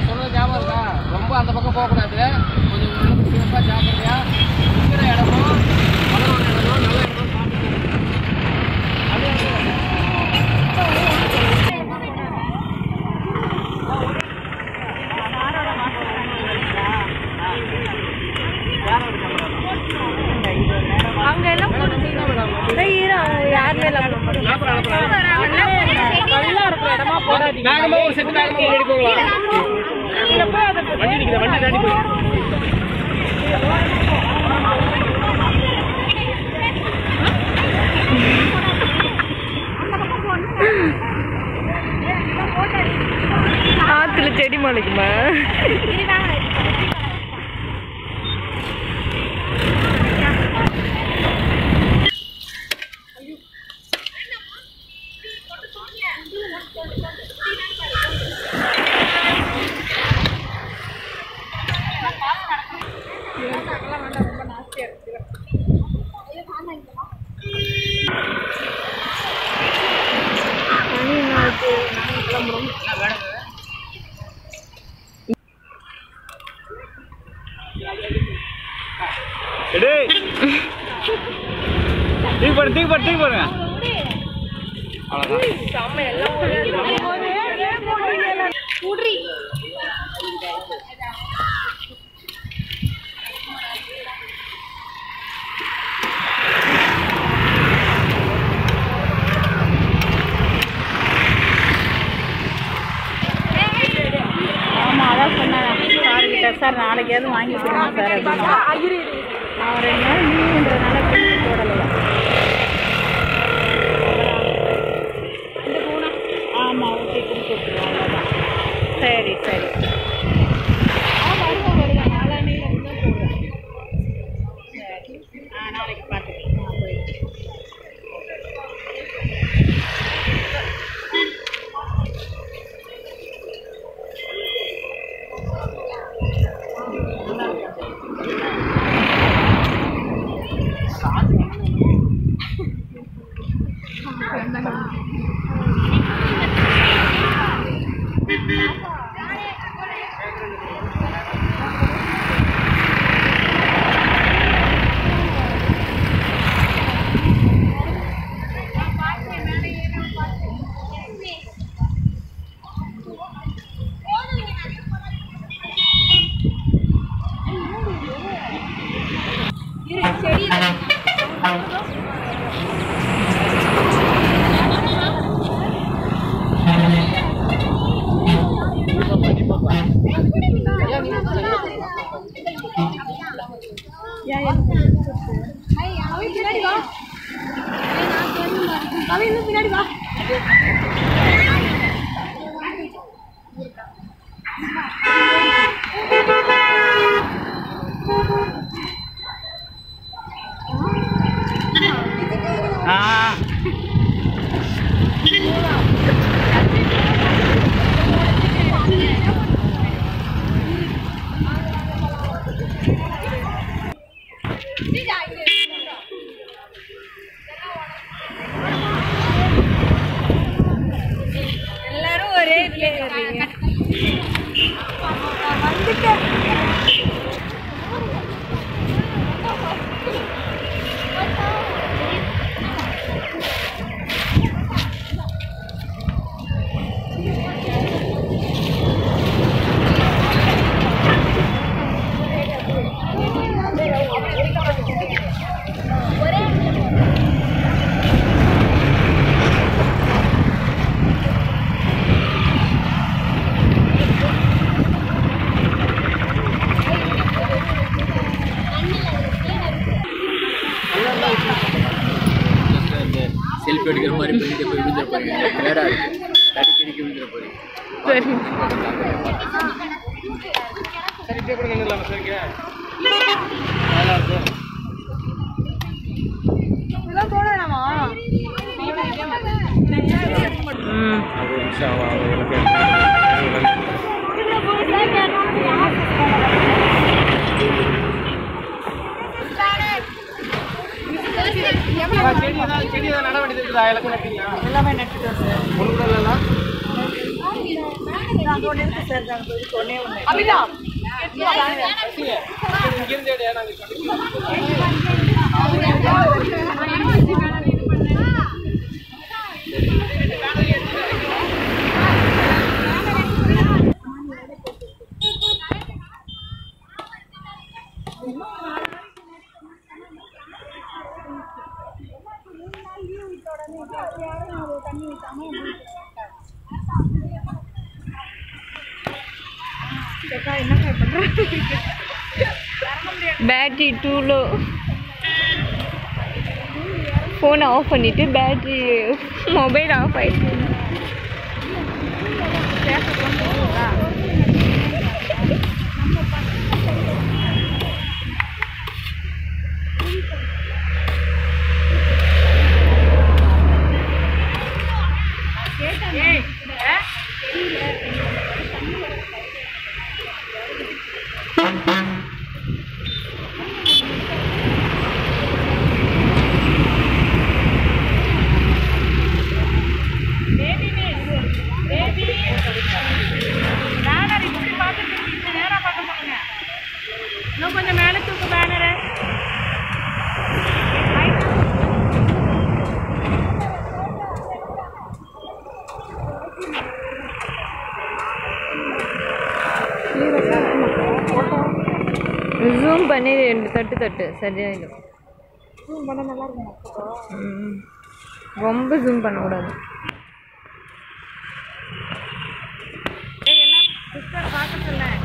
நான் சொல்றது ஞாபகம் இருக்கா? ரொம்ப அந்த பக்கம் போகக்கூடாது. கொஞ்சம் உள்ளுக்கு சேஃபாக ஜாக்கிரதையா இருக்கிற இடமும் மலரோட இடமும் நல்ல இடமும் அங்க எல்லாம் யாருமே இடமா போடாதீங்க. ஒரு செட்டு ரெடி போகலாம். வண்டி நிற்கிற வண்டி தாண்டி போய் ஆத்துல செடி முளைக்குமா? தூக்கி போடுங்க. ஆமா, அதான் சொன்னாங்க சார்கிட்ட, சார் நாளைக்காவது வாங்கி கொடுங்க சார் அப்படின்னா. அவன் 2 நாள் லீவுன்றதுனால போடலையா? ஆமாம், ஓகே, கொடுத்துருவோம். அவ்வளோதான். சரி சரி. வருவேன் நாளானையில் தான் போடுவேன். சரி, நாளைக்கு பார்த்துக்கலாம். போயிட்டு பின்னாடி வா. எல்லாரும் ஒரே இதுல வர்றீங்க. வந்துட்டேன். செல்ஃபி எடுக்கிற மாதிரி பண்ணிட்டு போய் விழுந்துட போறீங்க. வேடா இருக்கு, அடிக்கடிக்கு விழுந்துட போறீங்க. சரி சரி, இப்படியே கூட நின்றுலாமா? சரிங்க, நல்லா இருக்கும். இதெல்லாம் போட வேணாமா? செடி நட வேண்டியது இருக்குதா? எல்லாமே நட்டுட்டோம் சார். ஒன்று கூட இல்லைன்னா பேட்டரி 2 லோ. ஃபோனை ஆஃப் பண்ணிட்டு பேட்டரி மொபைல் ஆஃப் ஆயிடுச்சு. இன்னும் கொஞ்சம் மேலே தூக்கு பேனரை. ஜூம் பண்ணி 2 தட்டு சரியாயிடும். ஜூம் பண்ண நல்லா இருக்கும். ரொம்ப ஜூம் பண்ணக்கூடாது. என்ன சிஸ்டர் பார்க்க சொன்னேன்.